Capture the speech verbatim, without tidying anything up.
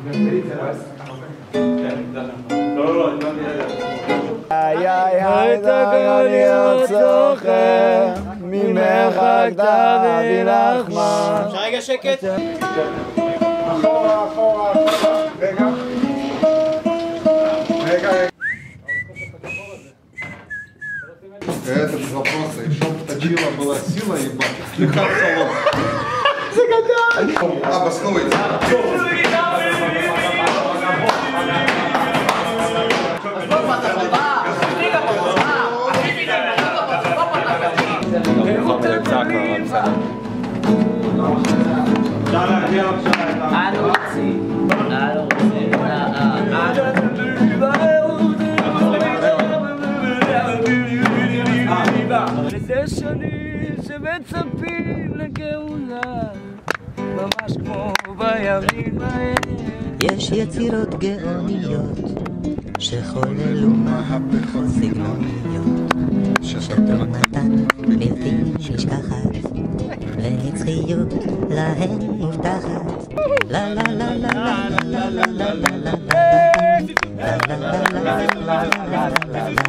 איי איי איי דגני ארצוכם ממרחק תביא לחמה. אפשר רגע שקט? אחורה אחורה רגע רגע Это без вопроса. И чтоб точила была сила, ебать. Легко в салон. Загадали! Обосновывайте. וזה שנים שמצפים לגאולה ממש כמו בימים האלה. יש יצירות גאוניות שחוללו מהפכות סגנוניות שתרומתן בלתי נשכחת ונצחיות להן מובטחת. לה לה לה לה לה לה לה לה לה לה לה לה לה לה לה לה לה